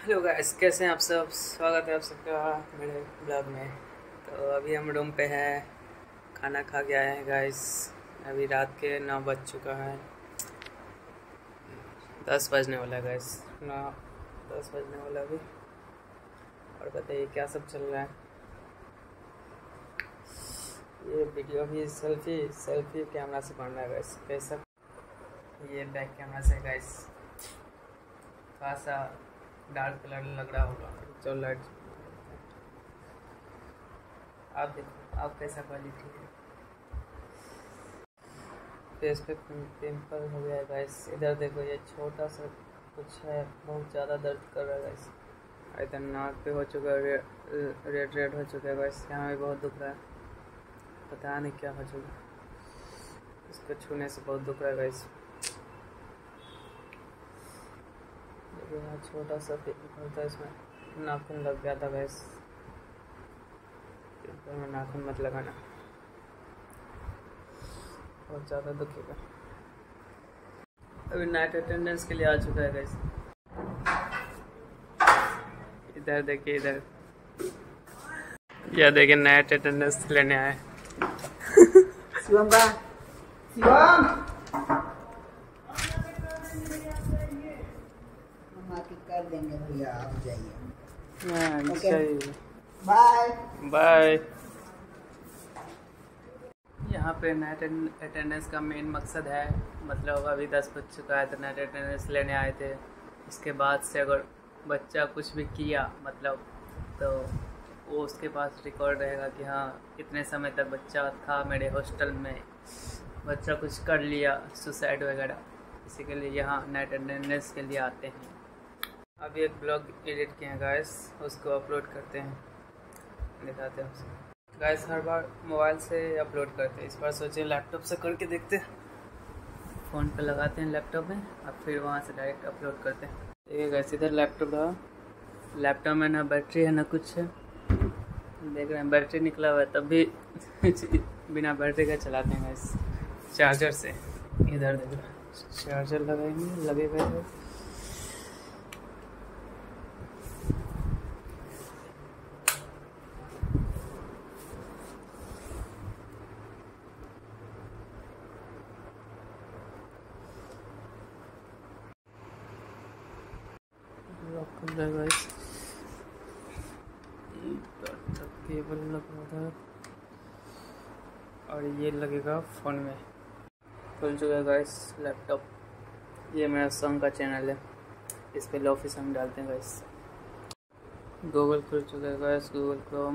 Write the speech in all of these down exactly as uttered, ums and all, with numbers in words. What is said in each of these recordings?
Hello guys, कैसे हैं आप सब। स्वागत है आप सबका मेरे ब्लॉग में। तो अभी हम रूम पे हैं, खाना खा के आए हैं गाइस। अभी रात के नौ बज चुका है, दस बजने वाला है गाइस। नौ दस बजने वाला अभी। और बताइए क्या सब चल रहा है। ये वीडियो भी सेल्फी सेल्फी कैमरा से बन रहा है गाइस। कैसा ये बैक कैमरा से गाइस, थोड़ा सा डार्क कलर लग रहा होगा जो लाइट। आप देखो आप कैसा क्वालिटी है। फेस पे पिंपल हो गया है गाइस। इधर देखो, ये छोटा सा कुछ है, बहुत ज़्यादा दर्द कर रहा है गाइस। इधर नाक पे हो चुका है, रेड रेड हो चुका है गाइस। यहाँ भी बहुत दुख रहा है, पता नहीं क्या हो चुका है। इसको छूने से बहुत दुख रहा है गाइस। देखो यहाँ छोटा सा पिंपल था, इसमें नाखून लग गया था गाइस। पिंपल में नाखून मत लगाना, बहुत ज़्यादा दुखेगा। अभी नाइट अटेंडेंस के लिए आ चुका है गाइस। इधर देखिए, इधर यह देखिए नाइट अटेंडेंस लेने आए। शिवम बा शिवम हम आके कर देंगे भैया, आप जाइए। अच्छा, बाय बाय। यहाँ पे नाइट अटेंडेंस का मेन मकसद है, मतलब अभी दस बज चुका है तो नाइट अटेंडेंस लेने आए थे। इसके बाद से अगर बच्चा कुछ भी किया मतलब, तो वो उसके पास रिकॉर्ड रहेगा कि हाँ इतने समय तक बच्चा था मेरे हॉस्टल में, बच्चा कुछ कर लिया सुसाइड वगैरह। इसी के लिए यहाँ नाइट अटेंडेंस के लिए आते हैं। अभी एक ब्लॉग एडिट किए हैं गाइस, उसको अपलोड करते हैं, दिखाते हैं आपसे। गाइस हर बार मोबाइल से अपलोड करते हैं, इस बार सोचे लैपटॉप से करके देखते हैं। फ़ोन पे लगाते हैं लैपटॉप में, और फिर वहाँ से डायरेक्ट अपलोड करते हैं। देखिए गाइस, इधर लैपटॉप रहा, लैपटॉप में ना बैटरी है ना कुछ है। देख रहे हैं बैटरी निकला हुआ है, तब भी बिना बैटरी का चलाते हैं गाइस, चार्जर से। इधर देखो चार्जर लगाएंगे, लगे हुए हैं। केबल लगा था और ये लगेगा फ़ोन में। खुल चुका है गाइस लैपटॉप। ये मेरा सॉन्ग का चैनल है, इस पे लॉफी सॉन्ग डालते हैं गाइस। गूगल खुल चुका है गाइस, गूगल क्रोम।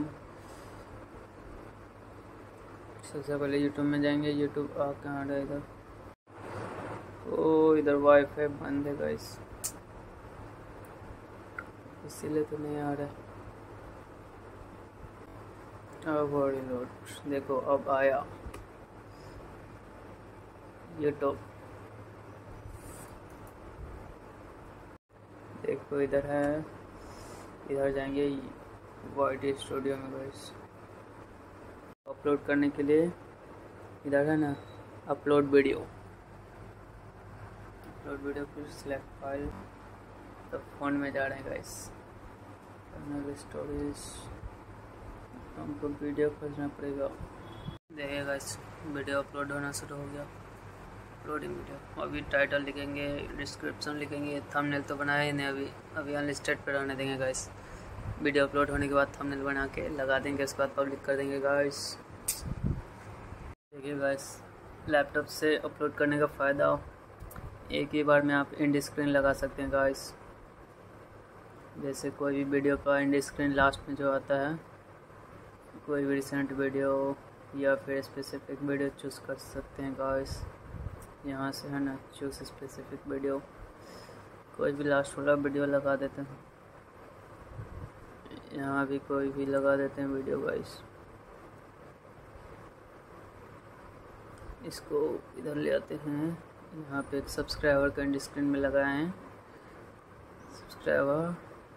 सबसे पहले यूट्यूब में जाएंगे। यूट्यूब आ कहाँ रहा है इधर, ओ इधर वाईफाई बंद है गाइस, इसीलिए तो नहीं आ रहा है। अब लोड देखो, अब आया यूट्यूब। देखो इधर है, इधर जाएंगे वाईटी स्टूडियो में गाइस। अपलोड करने के लिए इधर है ना अपलोड वीडियो, अपलोड वीडियो फिर सिलेक्ट फाइल, तब फ़ोन में जा रहे हैं गाइस। स्टोरेज, हमको वीडियो खोजना पड़ेगा। देखिए गाइस वीडियो अपलोड होना शुरू हो गया, अपलोडिंग वीडियो। अभी टाइटल लिखेंगे, डिस्क्रिप्शन लिखेंगे, थंबनेल तो बनाया ही नहीं अभी, अभी अनलिस्टेड पे रहने देंगे गाइस। वीडियो अपलोड होने के बाद थंबनेल बना के लगा देंगे, उसके बाद पब्लिक कर देंगे गाइस। देखिए गाइस, लैपटॉप से अपलोड करने का फ़ायदा, एक ही बार में आप एंड स्क्रीन लगा सकते हैं गाइस। जैसे कोई भी वीडियो का एंड स्क्रीन लास्ट में जो आता है, कोई भी रिसेंट वीडियो या फिर स्पेसिफिक वीडियो चूज़ कर सकते हैं गाइस। यहाँ से है ना चूज़ स्पेसिफिक वीडियो, कोई भी लास्ट वाला वीडियो लगा देते हैं। यहाँ भी कोई भी लगा देते हैं वीडियो गाइस। इसको इधर ले आते हैं, यहाँ पे एक सब्सक्राइबर का एंड स्क्रीन में लगाए हैं सब्सक्राइबर,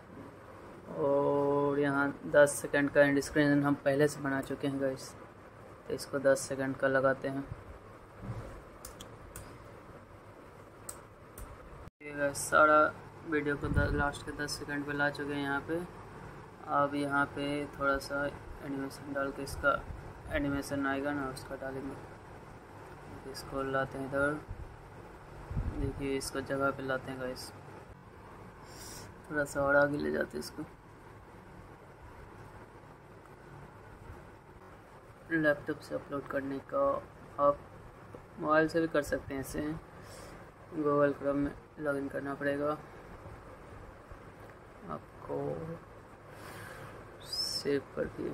और यहाँ दस सेकंड का एंड स्क्रीन हम पहले से बना चुके हैं गाइस, तो इसको दस सेकंड का लगाते हैं। सारा वीडियो को लास्ट के दस सेकंड पे ला चुके हैं यहाँ पे। अब यहाँ पे थोड़ा सा एनिमेशन डाल के इसका एनिमेशन आएगा ना, उसका डालेंगे। इसको लाते हैं इधर, देखिए इसको जगह पे लाते हैं गाइस, थोड़ा सा और आगे ले जाते हैं इसको। लैपटॉप से अपलोड करने का आप मोबाइल से भी कर सकते हैं। इसे गूगल क्रोम में लॉगिन करना पड़ेगा आपको, सेव कर दिए।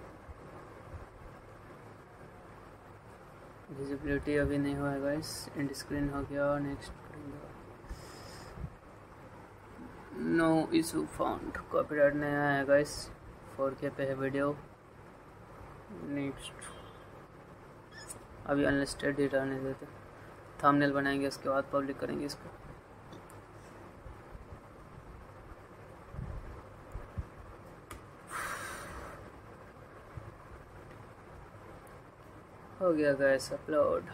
विजिबिलिटी अभी नहीं हुआ है गाइस, एंड स्क्रीन हो गया। नेक्स्ट करेंगे, नो इशू फाउंड, कॉपीराइट नहीं आया है गाइस, फोर के पे है वीडियो। नेक्स्ट, अभी अनलिस्टेड ही रहने देते, थंबनेल बनाएंगे उसके बाद पब्लिक करेंगे इसको। हो गया गाइस अपलोड,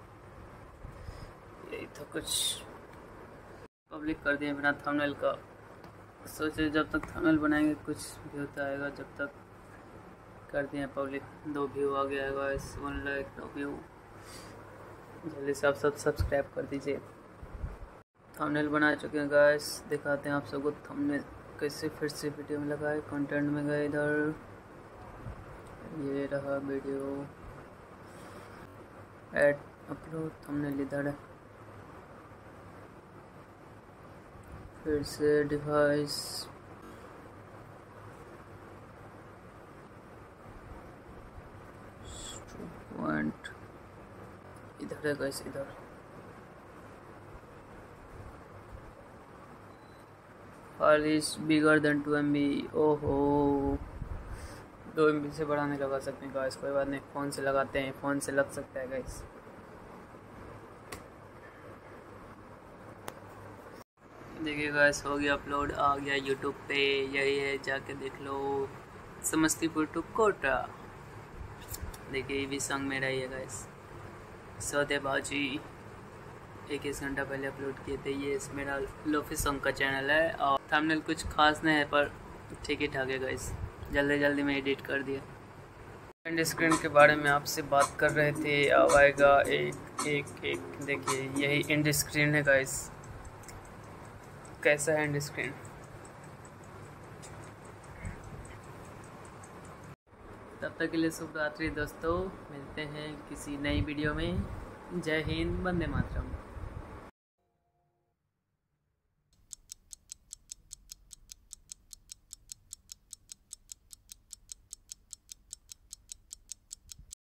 यही तो कुछ पब्लिक कर दिए बिना थंबनेल का। सोचे जब तक थंबनेल बनाएंगे कुछ व्यू तो आएगा, जब तक कर दिए पब्लिक। दो व्यू आ गया है गाइस, वन लाइक दो व्यू। जल्दी से आप सब सब्सक्राइब कर दीजिए। थंबनेल बना चुके हैं गाइस, दिखाते हैं आप सबको थंबनेल कैसे फिर से वीडियो में लगाए। कंटेंट में गए इधर, ये रहा वीडियो, ऐड अपलोड, थंबनेल इधर है। फिर से डिवाइस, पॉइंट इधर है गाइस, इधर। File is bigger than two MB बी। ओहो, दो एम बी से बड़ा नहीं लगा सकते गाइस, कोई बात नहीं, फ़ोन से लगाते हैं, फ़ोन से लग सकता है गाइस। देखिए गाइस, हो गया अपलोड, आ गया यूट्यूब पे, यही है, जाके देख लो। समस्तीपुर टू कोटा, देखिए ये भी सॉन्ग मेरा ही है गाइस। सौदेबाजी इक्कीस घंटा पहले अपलोड किए थे। ये मेरा लोफी सॉन्ग का चैनल है, और थंबनेल कुछ खास नहीं है पर ठीक ही ठाक है गाइस, जल्दी जल्दी में एडिट कर दिया। एंड स्क्रीन के बारे में आपसे बात कर रहे थे, अब आएगा एक एक एक। देखिए यही एंड स्क्रीन है गाइस, कैसा है एंड स्क्रीन। तब तक के लिए शुभ रात्रि दोस्तों, मिलते हैं किसी नई वीडियो में। जय हिंद, वंदे मातरम।